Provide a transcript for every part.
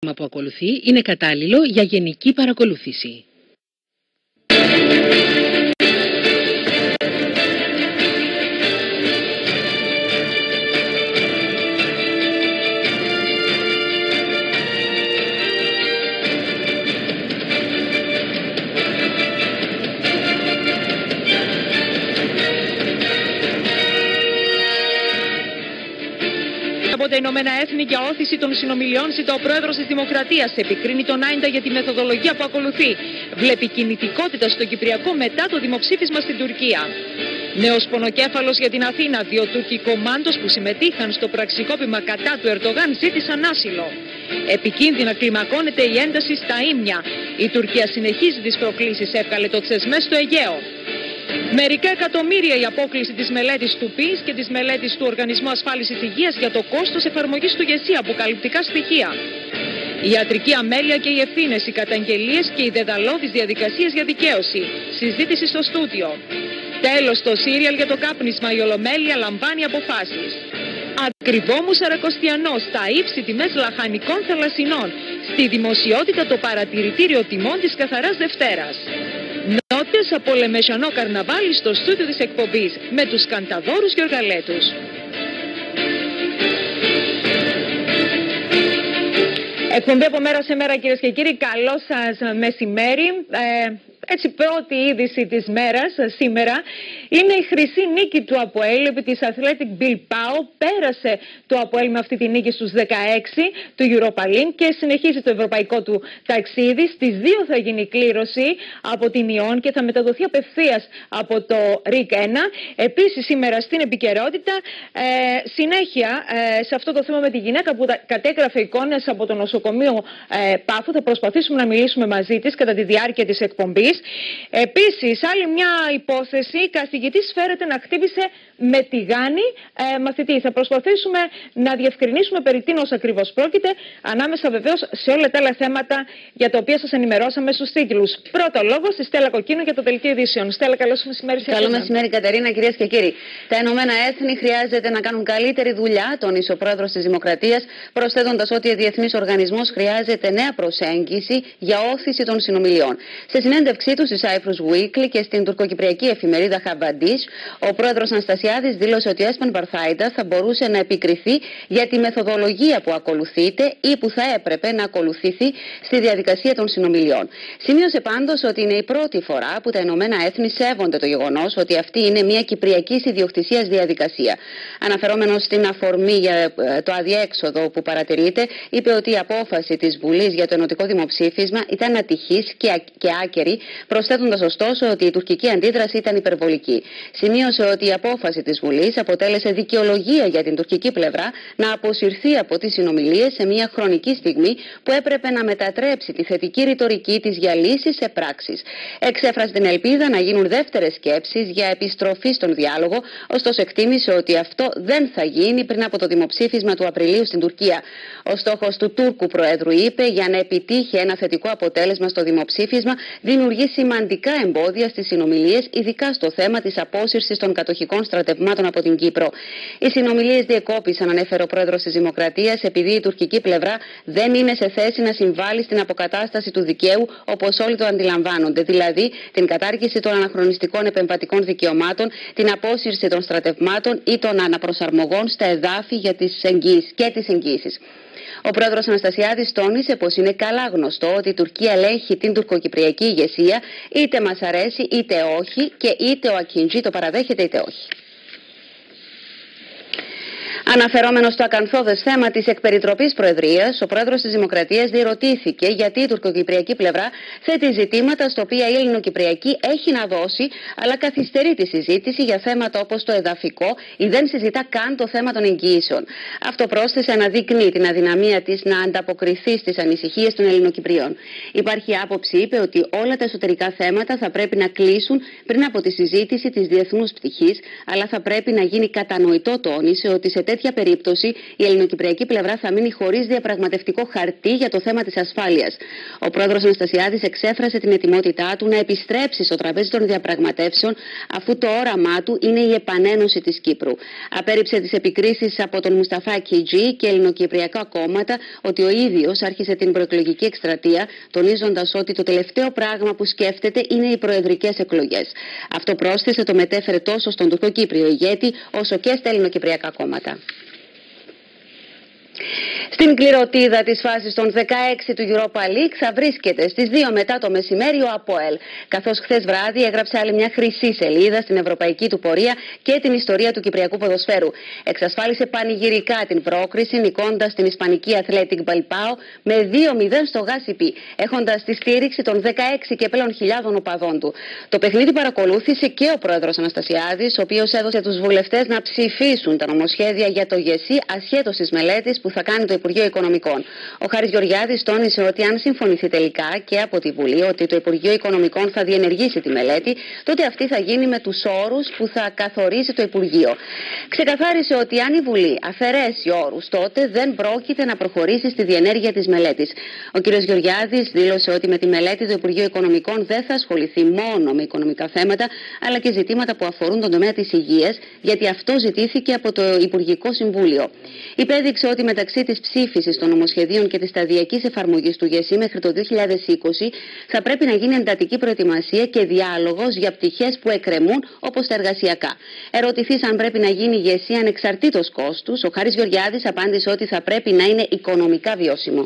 που ακολουθεί είναι κατάλληλο για γενική παρακολούθηση. Από τα Ηνωμένα Έθνη για όθηση των συνομιλιών ζητά ο πρόεδρος της Δημοκρατίας. Επικρίνει τον Άιντα για τη μεθοδολογία που ακολουθεί. Βλέπει κινητικότητα στο Κυπριακό μετά το δημοψήφισμα στην Τουρκία. Νέος πονοκέφαλος για την Αθήνα. 2 Τούρκοι κομμάντος που συμμετείχαν στο πραξικόπημα κατά του Ερντογάν ζήτησαν άσυλο. Επικίνδυνα κλιμακώνεται η ένταση στα Ήμια. Η Τουρκία συνεχίζει τις προκλήσεις. Έβγαλε το Τσεσμέ στο Αιγαίο. Μερικά εκατομμύρια η απόκλιση της μελέτης του ΠΙΣ και της μελέτης του Οργανισμού Ασφάλισης Υγείας για το κόστος εφαρμογής του ΓΕΣΥ, αποκαλυπτικά στοιχεία. Η ιατρική αμέλεια και οι ευθύνες, οι καταγγελίες και οι δεδαλώδεις διαδικασίες για δικαίωση. Συζήτηση στο στούντιο. Τέλος, το σύριαλ για το κάπνισμα, η Ολομέλεια λαμβάνει αποφάσεις. Ακριβόμου Σαρακοστιανός, στα ύψη τιμές λαχανικών θαλασσινών. Στη δημοσιότητα το παρατηρητήριο τιμών της Καθαράς Δευτέρας. Νότες από Λεμεσανό καρναβάλι στο στούντιο της εκπομπής με τους κανταδόρους και οργαλέτους. Εκπομπή από μέρα σε μέρα, κυρίες και κύριοι. Καλό σας μεσημέρι. Έτσι, πρώτη είδηση της μέρας σήμερα είναι η χρυσή νίκη του ΑΠΟΕΛ επί της Athletic Bilbao. Πέρασε το ΑΠΟΕΛ με αυτή τη νίκη στους 16 του Europa League και συνεχίζει το ευρωπαϊκό του ταξίδι. Στις 2 θα γίνει κλήρωση από την Ιόν και θα μεταδοθεί απευθείας από το ΡΙΚ 1. Επίσης σήμερα στην επικαιρότητα συνέχεια σε αυτό το θέμα με τη γυναίκα που κατέγραφε εικόνες από το νοσοκομείο Πάφου. Θα προσπαθήσουμε να μιλήσουμε μαζί της κατά τη διάρκεια της εκπομπής. Επίσης, άλλη μια υπόθεση, καθηγητής φέρεται να χτύπησε με τηγάνι μαθητή. Θα προσπαθήσουμε να διευκρινίσουμε περί τίνος ακριβώς πρόκειται, ανάμεσα βεβαίως σε όλα τα άλλα θέματα για τα οποία σας ενημερώσαμε στους τίτλους. Πρώτο λόγο στη Στέλλα Κοκκίνου για το δελτίο ειδήσεων. Στέλλα, καλώς μεσημέρι. Καλό μεσημέρι, Κατερίνα, κυρίες και κύριοι. Τα Ηνωμένα Έθνη χρειάζεται να κάνουν καλύτερη δουλειά, τόνισε ο πρόεδρος της Δημοκρατίας, προσθέτοντας ότι ο διεθνής οργανισμός χρειάζεται νέα προσέγγιση για όθηση των συνομιλιών. Σε συνέντευξή του στη Cyprus Weekly και στην τουρκοκυπριακή εφημερίδα Χαβαντής, ο πρόεδρος Αναστασιάδης δήλωσε ότι ο Έσπαν Παρθάιντα θα μπορούσε να επικριθεί για τη μεθοδολογία που ακολουθείται ή που θα έπρεπε να ακολουθηθεί στη διαδικασία των συνομιλιών. Σημείωσε πάντως ότι είναι η πρώτη φορά που τα Ηνωμένα Έθνη σέβονται το γεγονός ότι αυτή είναι μια κυπριακής ιδιοκτησίας διαδικασία. Αναφερόμενος στην αφορμή για το αδιέξοδο που παρατηρείται, είπε ότι η απόφαση της Βουλής για το ενωτικό δημοψήφισμα ήταν ατυχής και άκερη, προσθέτοντας ωστόσο ότι η τουρκική αντίδραση ήταν υπερβολική. Σημείωσε ότι η απόφαση της Βουλής αποτέλεσε δικαιολογία για την τουρκική πλευρά να αποσυρθεί από τις συνομιλίες σε μια χρονική στιγμή που έπρεπε να μετατρέψει τη θετική ρητορική της για λύσεις σε πράξεις. Εξέφρασε την ελπίδα να γίνουν δεύτερες σκέψεις για επιστροφή στον διάλογο, ωστόσο εκτίμησε ότι αυτό δεν θα γίνει πριν από το δημοψήφισμα του Απριλίου στην Τουρκία. Ο στόχος του Τούρκου Προέδρου, είπε, για να επιτύχει ένα θετικό αποτέλεσμα στο δημοψήφισμα, δημιουργεί σημαντικά εμπόδια στις συνομιλίες, ειδικά στο θέμα της απόσυρσης των κατοχικών στρατευμάτων από την Κύπρο. Οι συνομιλίες διεκόπησαν, ανέφερε ο πρόεδρος της Δημοκρατίας, επειδή η τουρκική πλευρά δεν είναι σε θέση να συμβάλλει στην αποκατάσταση του δικαίου όπως όλοι το αντιλαμβάνονται, δηλαδή την κατάργηση των αναχρονιστικών επεμβατικών δικαιωμάτων, την απόσυρση των στρατευμάτων ή των αναπροσαρμογών στα εδάφη για τις εγγύησεις. Ο πρόεδρος Αναστασιάδης τόνισε πως είναι καλά γνωστό ότι η Τουρκία ελέγχει την τουρκοκυπριακή ηγεσία, είτε μας αρέσει είτε όχι, και είτε ο Ακιντζή το παραδέχεται είτε όχι. Αναφερόμενος στο ακανθώδες θέμα της εκπεριτροπής προεδρίας, ο πρόεδρος της Δημοκρατίας διερωτήθηκε γιατί η τουρκοκυπριακή πλευρά θέτει ζητήματα στα οποία η ελληνοκυπριακή έχει να δώσει, αλλά καθυστερεί τη συζήτηση για θέματα όπως το εδαφικό ή δεν συζητά καν το θέμα των εγγυήσεων. Αυτό πρόσθεσε αναδεικνύει την αδυναμία της να ανταποκριθεί στις ανησυχίες των Ελληνοκυπριών. Υπάρχει άποψη, είπε, ότι όλα τα εσωτερικά θέματα θα πρέπει να κλείσουν πριν από τη συζήτηση της διεθνούς πτυχής, αλλά θα πρέπει να γίνει κατανοητό, τόνισε, ότι σε τέτοια τέτοια περίπτωση η ελληνοκυπριακή πλευρά θα μείνει χωρίς διαπραγματευτικό χαρτί για το θέμα της ασφάλειας. Ο πρόεδρος Αναστασιάδης εξέφρασε την ετοιμότητά του να επιστρέψει στο τραπέζι των διαπραγματεύσεων, αφού το όραμά του είναι η επανένωση της Κύπρου. Απέρριψε τις επικρίσεις από τον Μουσταφά Κιτζή και ελληνοκυπριακά κόμματα ότι ο ίδιος άρχισε την προεκλογική εκστρατεία, τονίζοντας ότι το τελευταίο πράγμα που σκέφτεται είναι οι προεδρικές εκλογές. Αυτό πρόσθεσε το μετέφερε τόσο στον τουρκοκύπριο ηγέτη όσο και στα ελληνοκυπριακά κόμματα. Στην κληροτίδα της φάσης των 16 του Europa League θα βρίσκεται στις 2 μετά το μεσημέρι ο ΑΠΟΕΛ, καθώς χθες βράδυ έγραψε άλλη μια χρυσή σελίδα στην ευρωπαϊκή του πορεία και την ιστορία του κυπριακού ποδοσφαίρου. Εξασφάλισε πανηγυρικά την πρόκριση, νικώντας την ισπανική Athletic Bilbao με 2-0 στο Γάσιπι, έχοντας τη στήριξη των 16 και πλέον χιλιάδων οπαδών του. Το παιχνίδι παρακολούθησε και ο πρόεδρος Αναστασιάδης, ο οποίος έδωσε τους βουλευτές να ψηφίσουν τα νομοσχέδια για το ΓΕΣΥ ασχέτως της μελέτης που θα κάνει το Υπουργείο Οικονομικών. Ο Χάρης Γεωργιάδης τόνισε ότι αν συμφωνηθεί τελικά και από τη Βουλή ότι το Υπουργείο Οικονομικών θα διενεργήσει τη μελέτη, τότε αυτή θα γίνει με τους όρους που θα καθορίσει το Υπουργείο. Ξεκαθάρισε ότι αν η Βουλή αφαιρέσει όρους, τότε δεν πρόκειται να προχωρήσει στη διενέργεια της μελέτης. Ο κ. Γεωργιάδης δήλωσε ότι με τη μελέτη το Υπουργείο Οικονομικών δεν θα ασχοληθεί μόνο με οικονομικά θέματα, αλλά και ζητήματα που αφορούν τον τομέα της υγείας, γιατί αυτό ζητήθηκε από το Υπουργικό Συμβούλιο. Υπέδειξε ότι μεταξύ της ψήφισης των νομοσχεδίων και της σταδιακής εφαρμογής του ΓΕΣΥ μέχρι το 2020 θα πρέπει να γίνει εντατική προετοιμασία και διάλογος για πτυχές που εκκρεμούν, όπως τα εργασιακά. Ερωτηθείς αν πρέπει να γίνει ΓΕΣΥ ανεξαρτήτως κόστους, ο Χάρης Γεωργιάδης απάντησε ότι θα πρέπει να είναι οικονομικά βιώσιμο.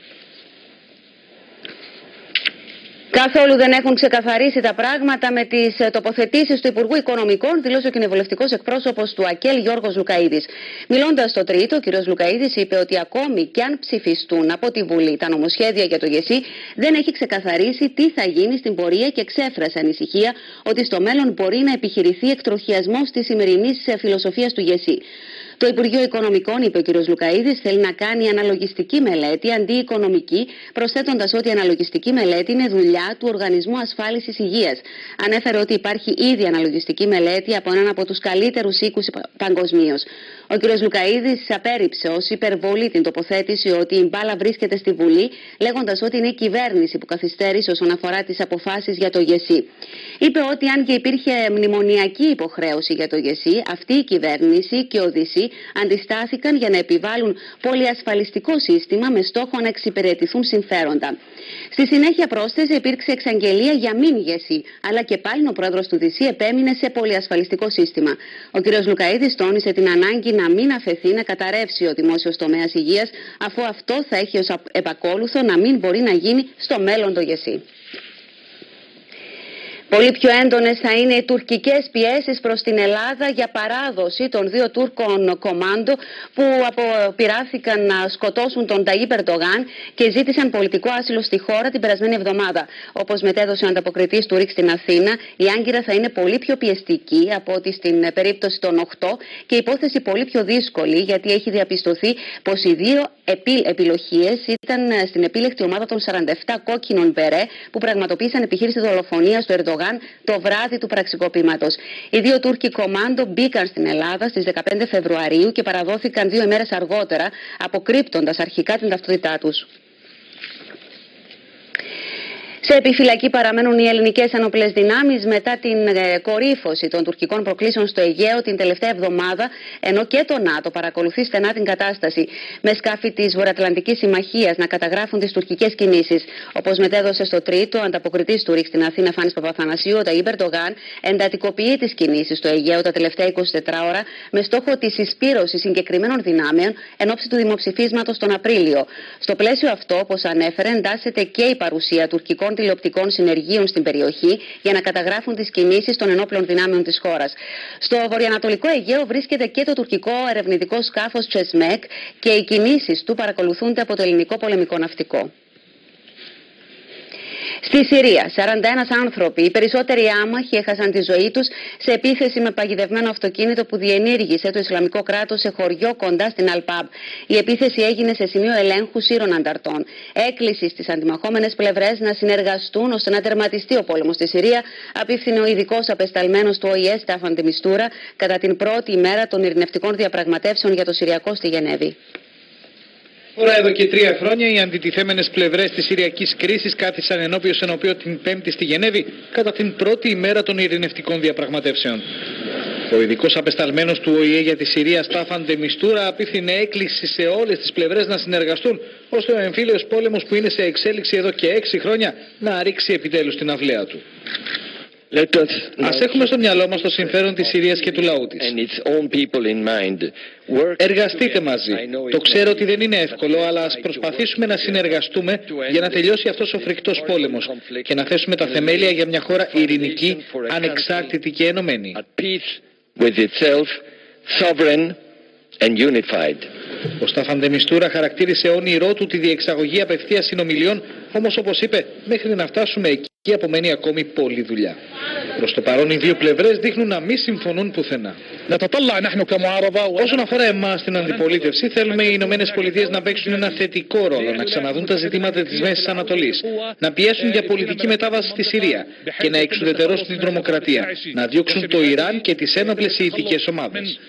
Καθόλου δεν έχουν ξεκαθαρίσει τα πράγματα με τις τοποθετήσεις του Υπουργού Οικονομικών, δηλώσει ο κοινοβουλευτικός εκπρόσωπος του ΑΚΕΛ Γιώργος Λουκαΐδης. Μιλώντας στο Τρίτο, ο κ. Λουκαΐδης είπε ότι ακόμη και αν ψηφιστούν από τη Βουλή τα νομοσχέδια για το ΓΕΣΥ, δεν έχει ξεκαθαρίσει τι θα γίνει στην πορεία και εξέφρασε ανησυχία ότι στο μέλλον μπορεί να επιχειρηθεί εκτροχιασμός της σημερινής φιλοσοφίας του ΓΕΣΥ. Το Υπουργείο Οικονομικών, είπε ο κ. Λουκαΐδης, θέλει να κάνει αναλογιστική μελέτη αντί οικονομική, προσθέτοντας ότι η αναλογιστική μελέτη είναι δουλειά του Οργανισμού Ασφάλισης Υγείας. Ανέφερε ότι υπάρχει ήδη αναλογιστική μελέτη από έναν από τους καλύτερους οίκους παγκοσμίως. Ο κ. Λουκαΐδης απέρριψε ως υπερβολή την τοποθέτηση ότι η μπάλα βρίσκεται στη Βουλή, λέγοντας ότι είναι η κυβέρνηση που καθυστέρησε όσον αφορά τις αποφάσεις για το ΓΕΣΥ. Είπε ότι αν και υπήρχε μνημονιακή υποχρέωση για το ΓΕΣΥ, αυτή η κυβέρνηση και ο ΔΥΣΥ αντιστάθηκαν για να επιβάλλουν πολυασφαλιστικό σύστημα με στόχο να εξυπηρετηθούν συμφέροντα. Στη συνέχεια, πρόσθεσε, υπήρξε εξαγγελία για μην ΓΕΣΥ, αλλά και πάλι ο πρόεδρος του ΔΥΣΥ επέμεινε σε πολυασφαλιστικό σύστημα. Ο κ. Λουκαΐδης τόνισε την ανάγκη να μην αφαιθεί να καταρρεύσει ο δημόσιος τομέας υγείας, αφού αυτό θα έχει ως επακόλουθο να μην μπορεί να γίνει στο μέλλον το ΓΕΣΥ. Πολύ πιο έντονες θα είναι οι τουρκικές πιέσεις προς την Ελλάδα για παράδοση των 2 Τούρκων κομάντο που αποπειράθηκαν να σκοτώσουν τον Ταγίπ Ερντογάν και ζήτησαν πολιτικό άσυλο στη χώρα την περασμένη εβδομάδα. Όπως μετέδωσε ο ανταποκριτής του ΡΙΚ στην Αθήνα, η άγκυρα θα είναι πολύ πιο πιεστική από ό,τι στην περίπτωση των 8 και η υπόθεση πολύ πιο δύσκολη, γιατί έχει διαπιστωθεί πως οι 2 επιλογίες ήταν στην επίλεκτη ομάδα των 47 κόκκινων μπερέ που πραγματοποίησαν επιχείρηση δολοφονίας του Ερντογάν το βράδυ του πραξικοπήματος. Οι 2 Τούρκοι κομάντο μπήκαν στην Ελλάδα στις 15 Φεβρουαρίου και παραδόθηκαν 2 ημέρες αργότερα, αποκρύπτοντας αρχικά την ταυτότητά τους. Σε επιφυλακή παραμένουν οι ελληνικές ενόπλες δυνάμεις μετά την κορύφωση των τουρκικών προκλήσεων στο Αιγαίο την τελευταία εβδομάδα, ενώ και το ΝΑΤΟ παρακολουθεί στενά την κατάσταση, με σκάφη της Βορειοατλαντικής Συμμαχίας να καταγράφουν τις τουρκικές κινήσεις. Όπως μετέδωσε στο Τρίτο, ο ανταποκριτής του ΡΙΚ στην Αθήνα, Φάνης Παπαθανασίου, ο Ταγίπ Ερντογάν εντατικοποιεί τις κινήσεις στο Αιγαίο τα τελευταία 24 ώρα, με στόχο τη συσπήρωση συγκεκριμένων δυνάμεων εν ώψη του δημοψηφίσματος τον Απρίλιο. Στο πλαίσιο αυτό, όπως ανέφερε, εντάσσεται και η παρουσία τουρκικών τηλεοπτικών συνεργείων στην περιοχή για να καταγράφουν τις κινήσεις των ενόπλων δυνάμεων της χώρας. Στο βορειοανατολικό Αιγαίο βρίσκεται και το τουρκικό ερευνητικό σκάφος Τσεσμέκ και οι κινήσεις του παρακολουθούνται από το ελληνικό πολεμικό ναυτικό. Στη Συρία, 41 άνθρωποι, οι περισσότεροι άμαχοι, έχασαν τη ζωή τους σε επίθεση με παγιδευμένο αυτοκίνητο που διενήργησε το Ισλαμικό κράτος σε χωριό κοντά στην Αλπάμπ. Η επίθεση έγινε σε σημείο ελέγχου σύρων ανταρτών. Έκκληση στις αντιμαχόμενες πλευρές να συνεργαστούν ώστε να τερματιστεί ο πόλεμος στη Συρία, απίφθινε ο ειδικός απεσταλμένος του ΟΗΕ, Στάφαν ντε Μιστούρα, κατά την πρώτη ημέρα των ειρηνευτικών διαπραγματεύσεων για το Συριακό στη Γενέβη. Τώρα, εδώ και 3 χρόνια, οι αντιτιθέμενες πλευρές της Συριακής κρίσης κάθισαν ενώπιο την Πέμπτη στη Γενέβη κατά την πρώτη ημέρα των ειρηνευτικών διαπραγματεύσεων. Ο ειδικός απεσταλμένος του ΟΗΕ για τη Συρία, Στάφαν ντε Μιστούρα, απίφθινε έκκληση σε όλες τις πλευρές να συνεργαστούν, ώστε ο εμφύλιος πόλεμος που είναι σε εξέλιξη εδώ και 6 χρόνια να ρίξει επιτέλους την αυλαία του. Ας έχουμε στο μυαλό μας το συμφέρον της Συρίας και του λαού της. Εργαστείτε μαζί. Το ξέρω ότι δεν είναι εύκολο, αλλά ας προσπαθήσουμε να συνεργαστούμε για να τελειώσει αυτός ο φρικτός πόλεμος και να θέσουμε τα θεμέλια για μια χώρα ειρηνική, ανεξάρτητη και ενωμένη. Ο Στάφαν ντε Μιστούρα χαρακτήρισε όνειρό του τη διεξαγωγή απευθείας συνομιλιών, όμως όπως είπε, μέχρι να φτάσουμε εκεί απομένει ακόμη πολλή δουλειά. Προς το παρόν οι δύο πλευρές δείχνουν να μην συμφωνούν πουθενά. Όσον αφορά εμάς την αντιπολίτευση, θέλουμε οι Ηνωμένες Πολιτείες να παίξουν ένα θετικό ρόλο, να ξαναδούν τα ζητήματα της Μέσης Ανατολής, να πιέσουν για πολιτική μετάβαση στη Συρία και να εξουδετερώσουν την τρομοκρατία, να διώξουν το Ιράν και τις ένοπλες σιητικές ομάδες.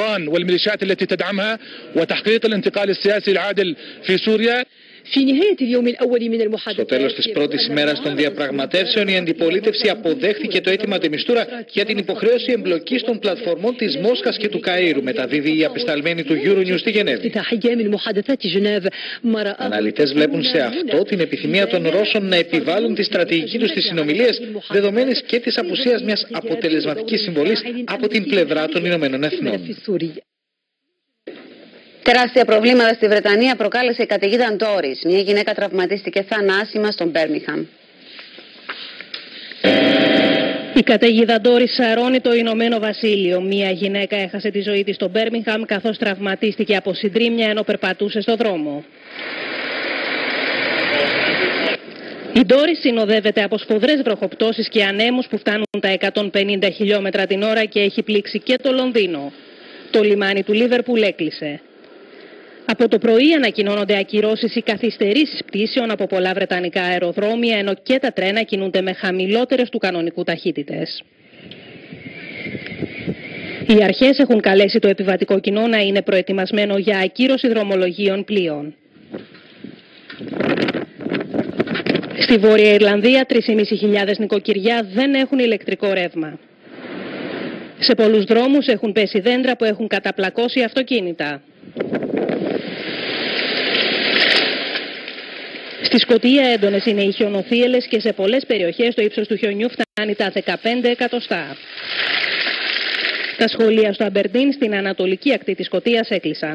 Στο τέλος της πρώτης ημέρας των διαπραγματεύσεων, η αντιπολίτευση αποδέχθηκε το αίτημα ντε Μιστούρα για την υποχρέωση εμπλοκής των πλατφορμών της Μόσχας και του Καΐρου, μεταδίδει η απεσταλμένη του Euronews στη Γενέβη. Αναλυτές βλέπουν σε αυτό την επιθυμία των Ρώσων να επιβάλλουν τη στρατηγική τους στις συνομιλίες, δεδομένης και της απουσίας μιας αποτελεσματικής συμβολής από την πλευρά των Ηνωμένων Εθνών. Τεράστια προβλήματα στη Βρετανία προκάλεσε η καταιγίδα Ντόρις. Μια γυναίκα τραυματίστηκε θανάσιμα στον Μπέρμιγχαμ. Η καταιγίδα Ντόρις σαρώνει το Ηνωμένο Βασίλειο. Μια γυναίκα έχασε τη ζωή της στο Μπέρμιγχαμ καθώς τραυματίστηκε από συντρίμμια ενώ περπατούσε στο δρόμο. Η Ντόρις συνοδεύεται από σφοδρές βροχοπτώσεις και ανέμους που φτάνουν τα 150 χιλιόμετρα την ώρα και έχει πλήξει και το Λονδίνο. Το λιμάνι του Λίβερπουλ έκλεισε. Από το πρωί ανακοινώνονται ακυρώσεις ή καθυστερήσεις πτήσεων από πολλά βρετανικά αεροδρόμια, ενώ και τα τρένα κινούνται με χαμηλότερες του κανονικού ταχύτητες. Οι αρχές έχουν καλέσει το επιβατικό κοινό να είναι προετοιμασμένο για ακύρωση δρομολογίων πλοίων. Στη Βόρεια Ιρλανδία 3.500 νοικοκυριά δεν έχουν ηλεκτρικό ρεύμα. Σε πολλούς δρόμους έχουν πέσει δέντρα που έχουν καταπλακώσει αυτοκίνητα. Στη Σκωτία έντονες είναι οι χιονοθύελλες και σε πολλές περιοχές το ύψος του χιονιού φτάνει τα 15 εκατοστά. Τα σχολεία στο Αμπερντίν στην ανατολική ακτή της Σκωτίας έκλεισαν.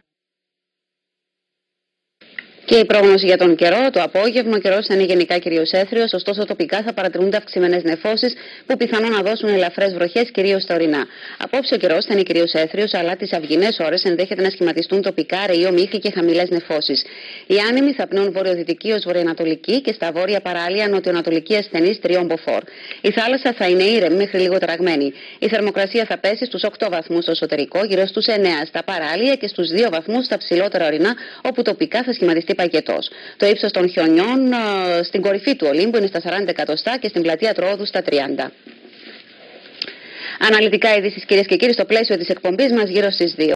Και η πρόγνωση για τον καιρό, το απόγευμα, ο καιρός θα είναι γενικά κυρίως έθριος, ωστόσο τοπικά θα παρατηρούνται αυξημένες νεφώσεις που πιθανόν να δώσουν ελαφρές βροχές, κυρίως στα ορεινά. Απόψε ο καιρός θα είναι κυρίως έθριος, αλλά τις αυγινές ώρες ενδέχεται να σχηματιστούν τοπικά ρεϊό μύχη και χαμηλές νεφώσεις. Οι άνεμοι θα πνέουν βορειοδυτική ως βορειοανατολική και στα βόρεια παράλια νοτιοανατολική ασθενής 3 μποφόρ. Η θάλασσα θα είναι ήρεμη μέχρι λίγο ταραγμένη. Η θερμοκρασία θα πέσει στους 8 βαθμούς στο εσωτερικό, γύρω στους 9 στα παράλια και στους 2 βαθμούς στα ψηλότερα ορεινά, όπου τοπικά θα σχηματιστεί παγετός. Το ύψος των χιονιών στην κορυφή του Ολύμπου είναι στα 40 εκατοστά και στην πλατεία Τρόοδου στα 30. Αναλυτικά ειδήσεις, κυρίες και κύριοι, στο πλαίσιο της εκπομπής μας γύρω στις 2.